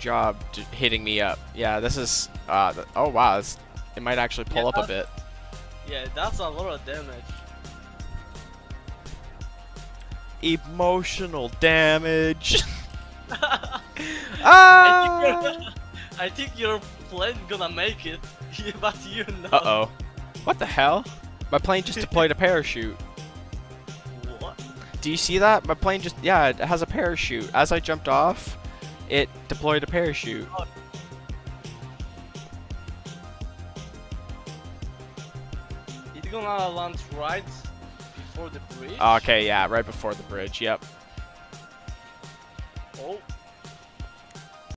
job hitting me up. Yeah, this is. Oh wow, it might actually pull up a bit. Yeah, that's a lot of damage. Emotional damage. I think your plane gonna make it, but you know. Uh-oh. What the hell? My plane just deployed a parachute. What? Do you see that? My plane just, yeah, it has a parachute. As I jumped off, it deployed a parachute. Oh. It's gonna land right before the bridge? Okay, yeah, right before the bridge, yep. Oh.